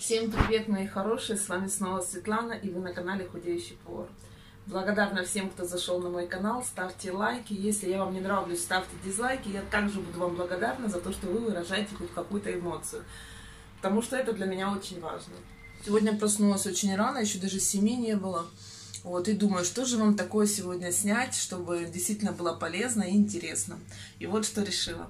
Всем привет, мои хорошие, с вами снова Светлана, и вы на канале Худеющий повар. Благодарна всем, кто зашел на мой канал, ставьте лайки, если я вам не нравлюсь, ставьте дизлайки, я также буду вам благодарна за то, что вы выражаете хоть какую-то эмоцию, потому что это для меня очень важно. Сегодня проснулась очень рано, еще даже 7 не было, и думаю, что же вам такое сегодня снять, чтобы действительно было полезно и интересно, и вот что решила.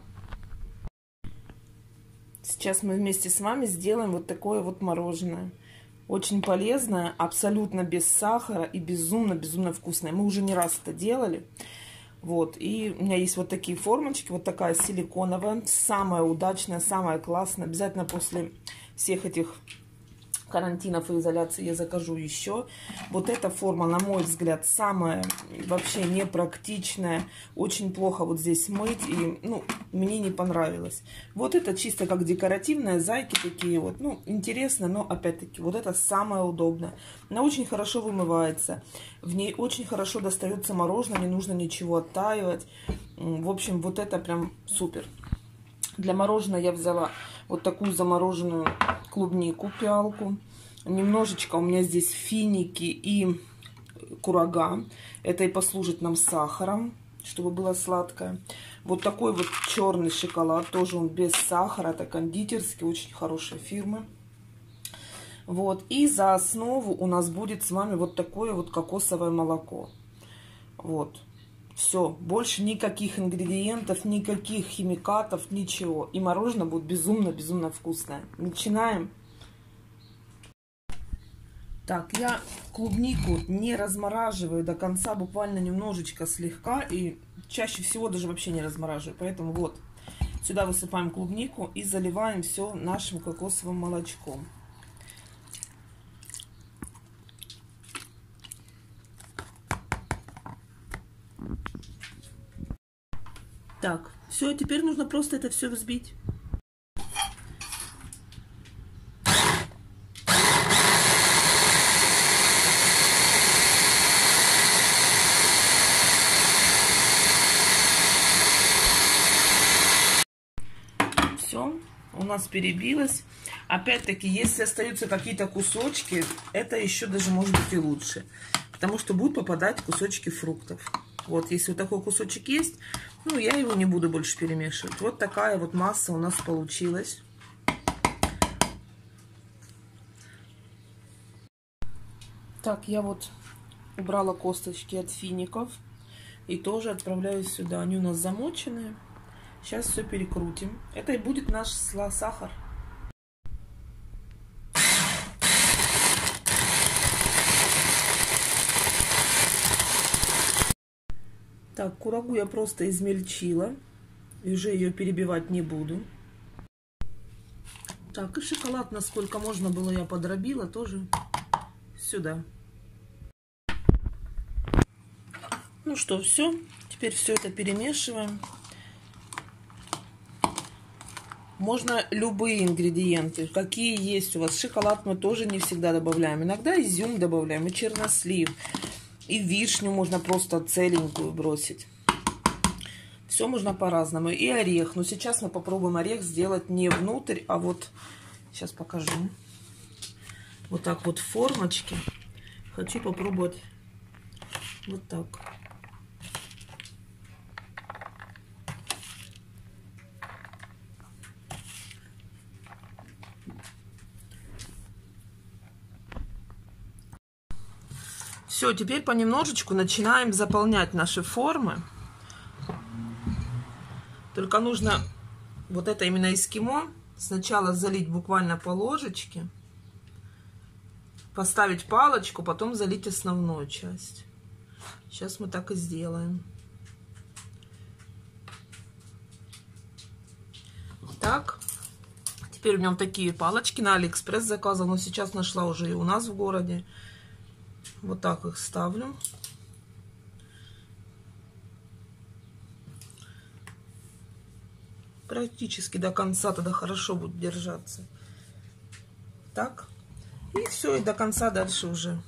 Сейчас мы вместе с вами сделаем вот такое вот мороженое. Очень полезное, абсолютно без сахара и безумно вкусное. Мы уже не раз это делали. И у меня есть вот такие формочки, вот такая силиконовая. Самая удачная, самая классная. Обязательно после всех этих карантинов и изоляции я закажу еще. Вот эта форма, на мой взгляд, самая вообще непрактичная. Очень плохо вот здесь мыть, и мне не понравилось. Вот это чисто как декоративная, зайки такие вот, интересно, но опять-таки вот это самое удобное. Она очень хорошо вымывается, в ней очень хорошо достается мороженое, не нужно ничего оттаивать. В общем, вот это прям супер. Для мороженого я взяла вот такую замороженную клубнику, пиалку. Немножечко у меня здесь финики и курага. Это и послужит нам сахаром, чтобы было сладкое. Вот такой вот черный шоколад. Тоже он без сахара. Это кондитерский, очень хорошая фирма. И за основу у нас будет с вами вот такое вот кокосовое молоко. Все, больше никаких ингредиентов, никаких химикатов, ничего. И мороженое будет безумно вкусное. Начинаем. Так, я клубнику не размораживаю до конца, буквально немножечко слегка. И чаще всего даже вообще не размораживаю. Поэтому сюда высыпаем клубнику и заливаем все нашим кокосовым молочком. Так, все, теперь нужно просто это все взбить. Все, у нас перебилось. Опять-таки, если остаются какие-то кусочки, это еще даже может быть и лучше, потому что будут попадать кусочки фруктов. Если вот такой кусочек есть, я его не буду больше перемешивать. Вот такая вот масса у нас получилась. Так, я убрала косточки от фиников и тоже отправляю сюда. Они у нас замоченные. Сейчас все перекрутим. Это и будет наш сахар. Так, курагу я просто измельчила. И уже ее перебивать не буду. Так, и шоколад, насколько можно было, я подробила тоже сюда. Ну что, все. Теперь все это перемешиваем. Можно любые ингредиенты, какие есть у вас. Шоколад мы тоже не всегда добавляем. Иногда изюм добавляем, и чернослив. И вишню можно просто целенькую бросить. Все можно по-разному. И орех. Но сейчас мы попробуем орех сделать не внутрь, а сейчас покажу. Вот так вот в формочке. Хочу попробовать вот так. Все, теперь понемножечку начинаем заполнять наши формы. Только нужно это именно эскимо сначала залить буквально по ложечке, поставить палочку, потом залить основную часть. Сейчас мы так и сделаем. Так, теперь у меня такие палочки на Алиэкспресс заказывала, но сейчас нашла уже и у нас в городе. Вот так их ставлю. Практически до конца, тогда хорошо будет держаться. Так. И все, и до конца дальше уже.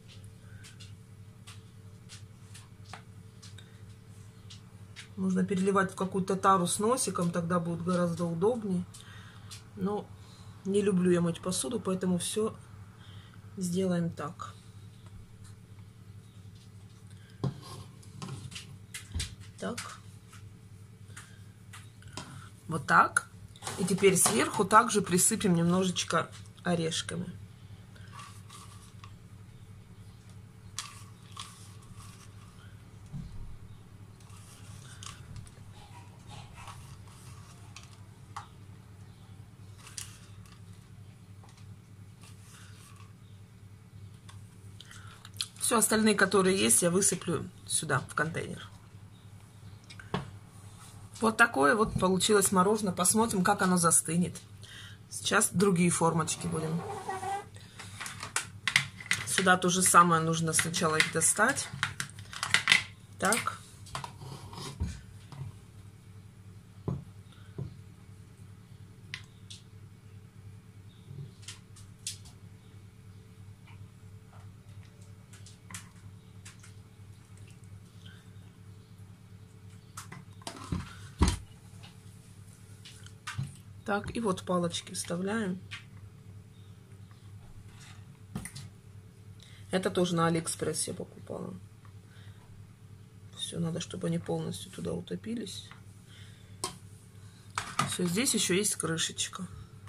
Можно переливать в какую-то тару с носиком, тогда будет гораздо удобнее. Но Не люблю я мыть посуду, поэтому все сделаем так. Так. Вот так. И теперь сверху также присыпем немножечко орешками. Все остальные, которые есть, я высыплю сюда, в контейнер. Вот такое вот получилось мороженое. Посмотрим, как оно застынет. Сейчас другие формочки будем. Сюда то же самое, нужно сначала их достать. Так. Так, и вот палочки вставляем. Это тоже на Алиэкспресс я покупала. Все, надо, чтобы они полностью туда утопились. Все, здесь еще есть крышечка.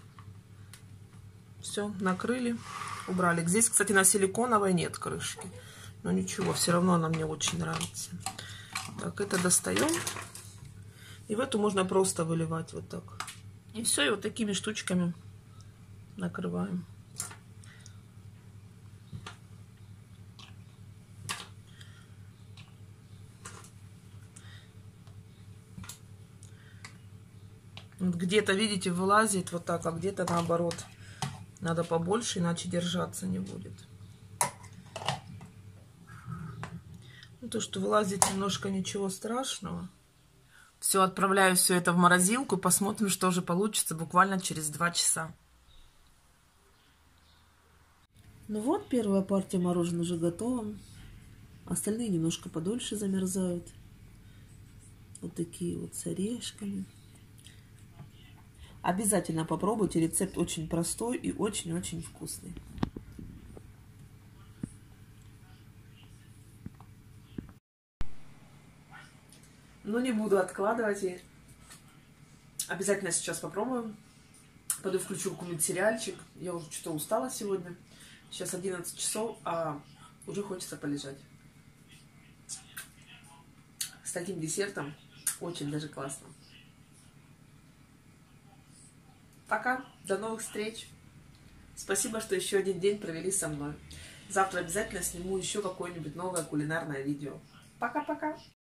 Все, накрыли, убрали. Здесь, кстати, на силиконовой нет крышки. Но ничего, все равно она мне очень нравится. Так, это достаем. И в эту можно просто выливать вот так. И все, и вот такими штучками накрываем. Вот где-то, видите, вылазит вот так, а где-то наоборот. Надо побольше, иначе держаться не будет. Ну, то, что вылазит немножко, ничего страшного. Все, отправляю все это в морозилку. Посмотрим, что же получится буквально через 2 часа. Ну вот, первая партия мороженого уже готова. Остальные немножко подольше замерзают. Вот такие вот с орешками. Обязательно попробуйте. Рецепт очень простой и очень-очень вкусный. Но не буду откладывать и обязательно сейчас попробуем. Пойду включу какой-нибудь сериальчик. Я уже что-то устала сегодня. Сейчас 11 часов, а уже хочется полежать. С таким десертом очень даже классно. Пока, до новых встреч. Спасибо, что еще один день провели со мной. Завтра обязательно сниму еще какое-нибудь новое кулинарное видео. Пока-пока.